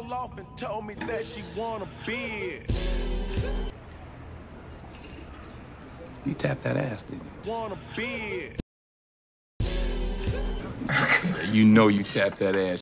called off and told me that she want a beard. You tapped that ass, didn't you? Want a beard. You know you tapped that ass.